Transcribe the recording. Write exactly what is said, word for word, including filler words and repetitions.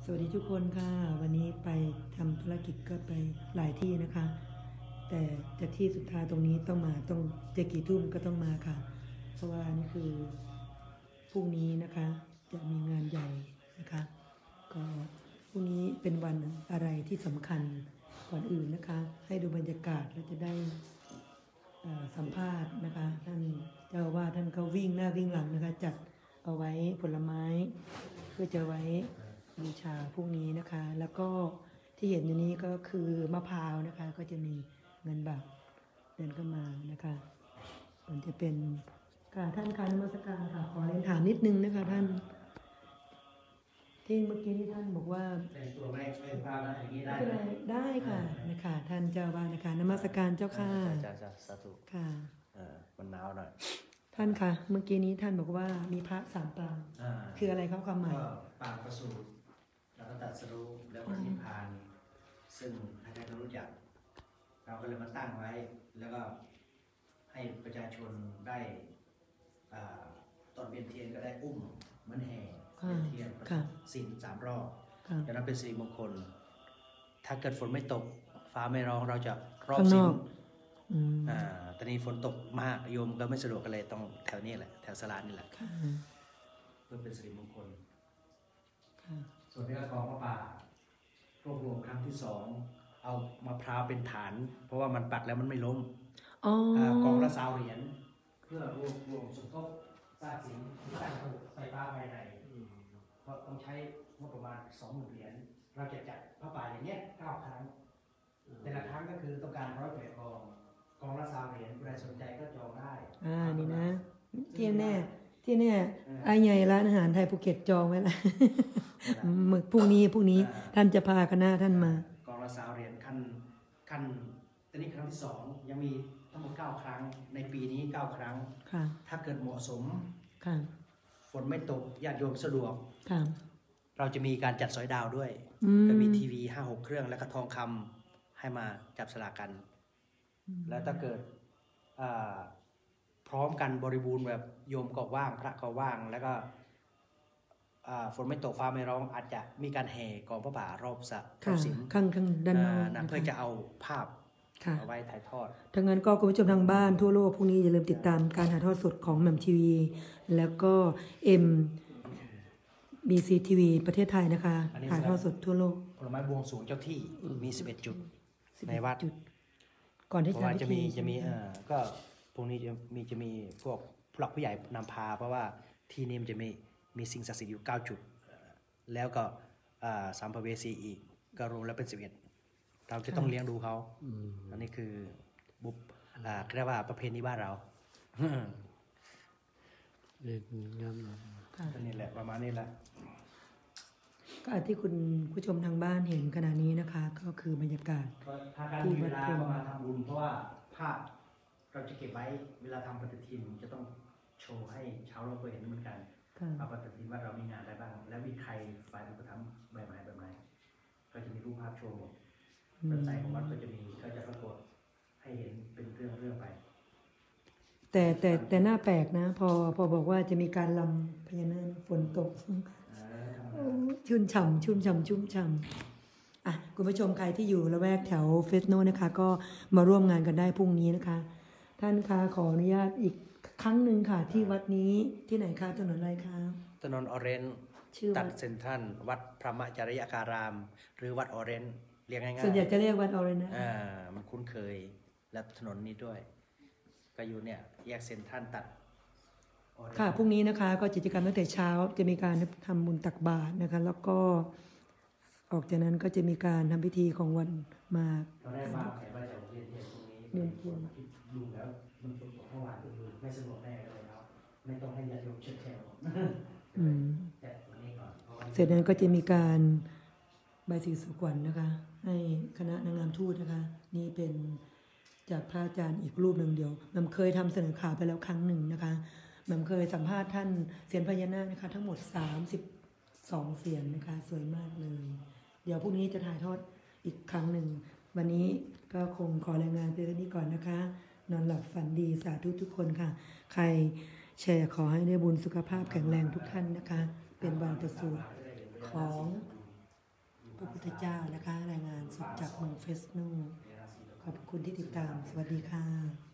สวัสดีทุกคนค่ะวันนี้ไปทำธุรกิจก็ไปหลายที่นะคะ แต่จะที่สุดท้ายตรงนี้ต้องมาต้องจะกี่ทุ่มก็ต้องมาค่ะ เพราะว่านี่คือพรุ่งนี้นะคะจะมีงานใหญ่นะคะก็พรุ่งนี้เป็นวันอะไรที่สำคัญก่อนอื่นนะคะ ให้ดูบรรยากาศแล้วจะได้สัมภาษณ์นะคะท่านเจ้าว่าท่านก็วิ่งหน้าวิ่งหลังนะคะจัดเอาไว้ผลไม้เพื่อจะไว้บูชาพรุ่งนี้นะคะ แล้วก็ที่เห็นอยู่นี้ก็คือมะพร้าวนะคะก็จะมีเงินบาทเดินเข้ามานะคะมันจะเป็นค่ะท่านการนมัสการค่ะขอเรียนถามนิดนึงนะคะท่านที่เมื่อกี้ที่ท่านบอกว่าแต่งตัวไม่ไม่พลาดนะอย่างนี้ได้ได้ค่ะนะคะท่านเจ้าว่านะคะนมัสการเจ้าค่ะจ้าจ้าสาธุค่ะเออมันหนาวหน่อยท่านคะเมื่อกี้นี้ท่านบอกว่ามีพระสามปางคืออะไรครับความหมายปางประสูติแล้วก็ตรัสรู้แล้วก็นิพพานซึ่งใครๆก็รู้จักเราก็เลยมาตั้งไว้แล้วก็ให้ประชาชนได้ตอนเวียนเทียนก็ได้อุ้มเหมือนแห่เวียนเทียนสี่สามรอบจะนับเป็นสิริมงคลถ้าเกิดฝนไม่ตกฟ้าไม่ร้องเราจะรอบสิบอ่าตอนนี้ฝนตกมากโยมก็ไม่สะดวกกันเลยต้องแถวนี้แหละแถวสลานี่แหละเพื่อเป็นสิริมงคลส่วนที่กองพระป่ารวบรวมครั้งที่สองเอามะพร้าวเป็นฐานเพราะว่ามันปักแล้วมันไม่ล้มกองละสาวเหรียญเพื่อรวบรวมสมทบสร้างสิ่งที่สร้างระบบไฟฟ้าภายในเพราะต้องใช้งบประมาณสองหมื่นเหรียญเราจะจัดพระป่าอย่างเงี้ยเก้าครั้งแต่ละครั้งก็คือต้องการร้อยแปดกองกองละสามเหรียญใครสนใจก็จองได้อ่านี่นะที่แน่ที่แน่ไอ้ใหญ่ร้านอาหารไทยภูเก็ตจองไว้ละมึกพรุ่งนี้พรุ่งนี้ท่านจะพาคณะท่านมากองละสามเหรียญขั้นขั้นตอนนี้ครั้งที่สองยังมีทั้งหมดเก้าครั้งในปีนี้เก้าครั้งถ้าเกิดเหมาะสมฝนไม่ตกญาติโยมสะดวกเราจะมีการจัดสอยดาวด้วยก็มีทีวีห้าหกเครื่องและก็ทองคำให้มาจับสลากกันแล้วถ้าเกิดพร้อมกันบริบูรณ์แบบโยมก็ว่างพระก็ว่างแล้วก็ฝนไม่ตกฟ้าไม่ร้องอาจจะมีการแห่กองพระป่ารอบสระรอบสิงข้างข้างด้านนอกนั่นเพื่อจะเอาภาพเอาไว้ถ่ายทอดทั้งนั้นก็คุณผู้ชมทางบ้านทั่วโลกพรุ่งนี้อย่าลืมติดตามการถ่ายทอดสดของแหม่มทีวีแล้วก็เอ็มบีซีทีวีประเทศไทยนะคะถ่ายทอดสดทั่วโลกผลไม้บวงสรวงเจ้าที่มีสิบเอ็ดจุดในวัดก่อนที่จะมีจะมีก็พรุ่งนี้จะมีจะมีพวกผู้หลักผู้ใหญ่นำพาเพราะว่าที่นี่มันจะมีมีสิ่งศักดิ์สิทธิ์อยู่เก้าจุดแล้วก็สัมภเวสีอีกก็รวมแล้วเป็นสิบเอ็ดเราจะต้องเลี้ยงดูเขาอันนี้คือบุบเรียกว่าประเพณีบ้านเราเรียนงานนี่แหละประมาณนี้แหละก็ที่คุณผู้ชมทางบ้านเห็นขณะนี้นะคะก็คือบรรยากาศที่วัดพรหมมาทำบุญเพราะว่าภาพเราจะเก็บไว้เวลาทำปฏิทินจะต้องโชว์ให้ชาวโลกเห็นเหมือนกันว่าปฏิทินว่าเรามีงานอะไรบ้างแล้วมีใครฝ่ายอุปถัมภ์ใบไม้ใบไม้ก็จะมีรูปภาพโชว์หมดเว็บไซต์ของวัดก็จะมีก็จะปรากฏให้เห็นเป็นเรื่องเรื่องไปแต่แต่แต่หน้าแปลกนะพอพอบอกว่าจะมีการลำพญานาคฝนตกชุ่มฉ่ำชุ่มฉ่ำชุ่มฉ่ำอ่ะคุณผู้ชมใครที่อยู่ละแวกแถวเฟสโนนะคะก็มาร่วมงานกันได้พรุ่งนี้นะคะท่านคะขออนุญาตอีกครั้งหนึ่งค่ะที่วัดนี้ที่ไหนคะถนนอะไรคะถนนออเรนจ์ตัดเซ็นทรัลวัดพระมจริยการามหรือวัดออเรนจ์เรียกง่ายๆส่วนใหญ่จะเรียกวัดออเรนจ์นะอ่ามันคุ้นเคยและถนนนี้ด้วยก็อยู่เนี่ยแยกเซ็นทรัลตัดค่ะพรุ่งนี้นะคะก็กิจกรรมตั้งแต่เช้าจะมีการทำบุญตักบาตรนะคะแล้วก็ออกจากนั้นก็จะมีการทำพิธีของวันมาตอนแรกว่าแขกว่าจะเรียนเรียนตรงนี้เรียนเรียนดูแล้วมันฝนตกเมื่อวานดูไม่สะดวกแน่เลยครับไม่ต้องให้ญาติโยมเชิดแถวแต่ตรงนี้ก่อนเสร็จนั้นก็จะมีการใบสีสุขวัญนะคะให้คณะนางงามทูตนะคะนี่เป็นจากพระอาจารย์อีกรูปหนึ่งเดียวมันเคยทำเสนอข่าวไปแล้วครั้งหนึ่งนะคะมันเคยสัมภาษณ์ท่านเสียนพญานาคนะคะทั้งหมดสามสิบสองเสียนนะคะสวยมากเลยเดี๋ยวพรุ่งนี้จะถ่ายทอดอีกครั้งหนึ่งวันนี้ก็คงขอรายงานเพียงเท่านี้ก่อนนะคะนอนหลับฝันดีสาธุทุกคนค่ะใครแชร์ขอให้ได้บุญสุขภาพแข็งแรงทุกท่านนะคะเป็นบารมีสูตรของพุทธเจ้านะคะ รายงานสดจากเมืองเฟสโนขอบคุณที่ติดตาม สวัสดีค่ะ